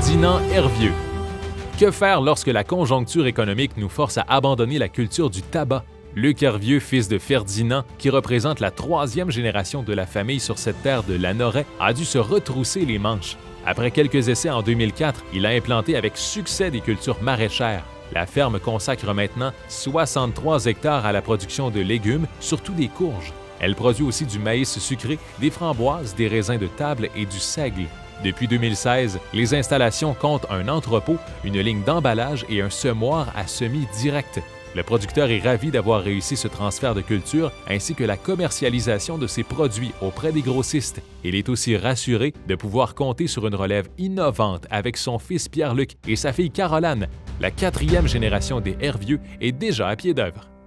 Ferdinand Hervieux. Que faire lorsque la conjoncture économique nous force à abandonner la culture du tabac? Luc Hervieux, fils de Ferdinand, qui représente la troisième génération de la famille sur cette terre de Lanoraie, a dû se retrousser les manches. Après quelques essais en 2004, il a implanté avec succès des cultures maraîchères. La ferme consacre maintenant 63 hectares à la production de légumes, surtout des courges. Elle produit aussi du maïs sucré, des framboises, des raisins de table et du seigle. Depuis 2016, les installations comptent un entrepôt, une ligne d'emballage et un semoir à semis direct. Le producteur est ravi d'avoir réussi ce transfert de culture ainsi que la commercialisation de ses produits auprès des grossistes. Il est aussi rassuré de pouvoir compter sur une relève innovante avec son fils Pierre-Luc et sa fille Caroline. La quatrième génération des Hervieux est déjà à pied d'œuvre.